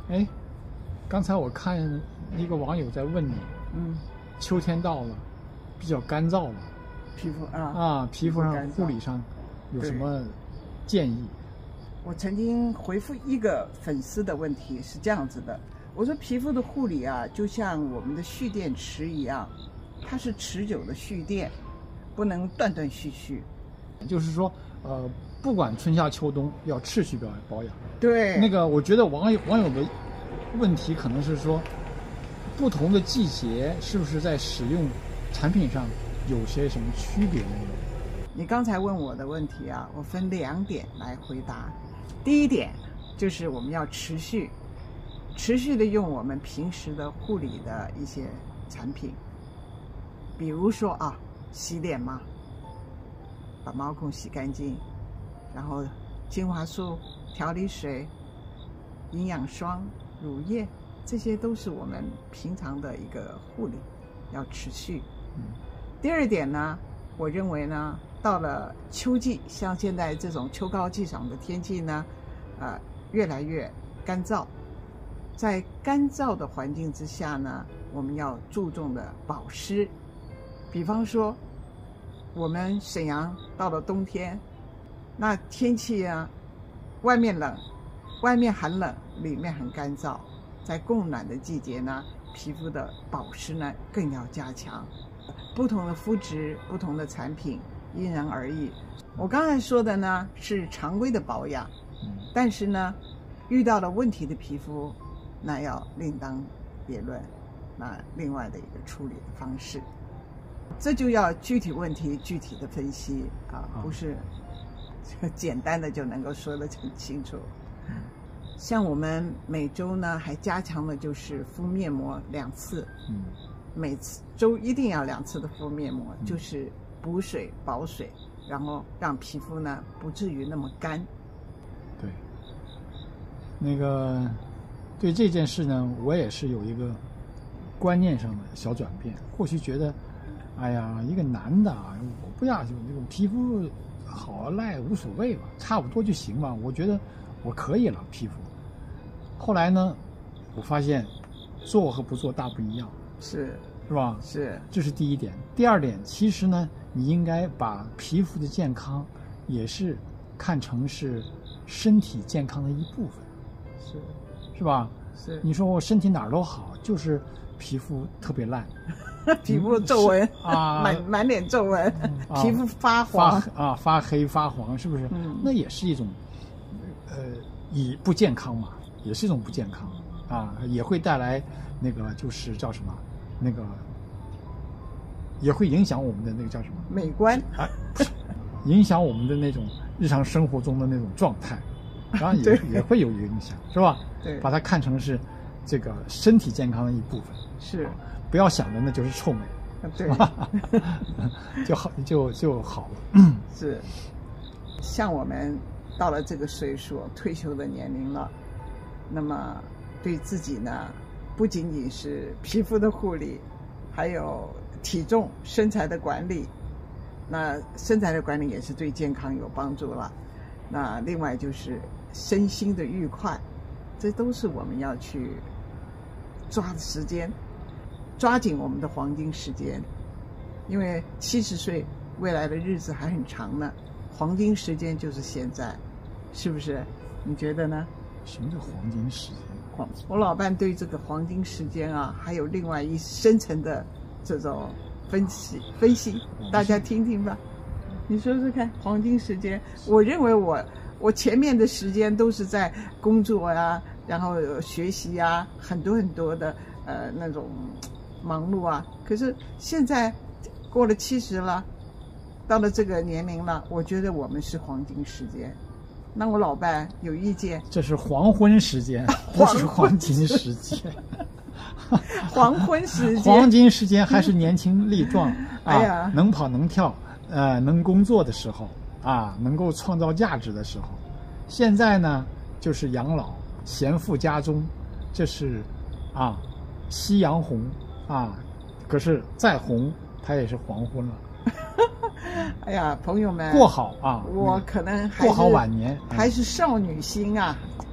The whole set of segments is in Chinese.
哎，刚才我看一个网友在问你，秋天到了，比较干燥了， 皮肤皮肤上护理上有什么建议？ 我曾经回复一个粉丝的问题是这样子的，我说皮肤的护理啊，就像我们的蓄电池一样，它是持久的蓄电，不能断断续续。 就是说，不管春夏秋冬，要持续保养。 对， 那个我觉得网友的问题可能是说，不同的季节是不是在使用产品上有些什么区别呢？ 你刚才问我的问题啊，我分2点来回答。第一点就是我们要持续的用我们平时的护理的一些产品，比如说洗脸嘛，把毛孔洗干净，然后精华素、调理水、营养霜、乳液，这些都是我们平常的一个护理，要持续。第二点呢，我认为呢，到了秋季，像现在这种秋高气爽的天气呢，越来越干燥。在干燥的环境之下呢，我们要注重的保湿。比方说，我们沈阳到了冬天，那天气啊，外面冷，外面寒冷，里面很干燥。在供暖的季节呢，皮肤的保湿呢更要加强。不同的肤质、不同的产品，因人而异。我刚才说的呢是常规的保养，但是呢，遇到了问题的皮肤，那要另当别论，那另外的一个处理的方式，这就要具体问题具体的分析不是这个简单的就能够说得很清楚。像我们每周呢还加强的就是敷面膜2次，每周一定要2次的敷面膜，就是补水保水，然后让皮肤呢不至于那么干。 对，那个对这件事呢，我也是有一个观念上的小转变。或许觉得，哎呀，一个男的我不要就那种皮肤好赖无所谓吧，差不多就行吧，我觉得我可以了皮肤。后来呢，我发现做和不做大不一样，是吧？是，这是第一点。第二点，其实呢，你应该把皮肤的健康也是看成是身体健康的一部分，是吧？是。你说我身体哪儿都好，就是皮肤特别烂， 皮肤皱纹满脸皱纹，皮肤发黄发黑发黄，是不是？那也是一种以不健康嘛，也是一种不健康也会带来那个就是叫什么那个，也会影响我们的那个叫什么美观影响我们的那种日常生活中的那种状态，然后也会有影响，是吧？对，把它看成是这个身体健康的一部分，是不要想着那就是臭美，对，就好了。 是，像我们到了这个岁数，退休的年龄了，那么对自己呢，不仅仅是皮肤的护理，还有体重、身材的管理。那身材的管理也是对健康有帮助了。那另外就是身心的愉快，这都是我们要去抓的时间，抓紧我们的黄金时间。因为70岁未来的日子还很长呢，黄金时间就是现在，是不是？你觉得呢？ 什么叫黄金时间？ 我老伴对这个黄金时间还有另外一深层的这种分析，大家听听吧。你说说看，黄金时间，我认为我前面的时间都是在工作然后学习很多的那种忙碌可是现在过了70了，到了这个年龄了，我觉得我们是黄金时间。那我老伴有意见？ 这是黄昏时间，不是黄金时间。 黄昏时间， 黄金时间还是年轻力壮能跑能跳，能工作的时候能够创造价值的时候。现在呢，就是养老，闲赋家中，这是夕阳红可是再红，它也是黄昏了。 哎呀，朋友们， 过好我可能还是过好晚年， 还是少女心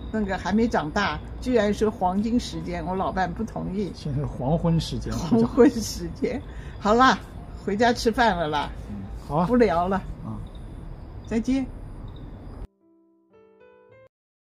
那个还没长大，居然说黄金时间，我老伴不同意。 现在是黄昏时间。 黄昏时间，好啦，回家吃饭了啦。 好啊， 不聊了。 啊， 再见。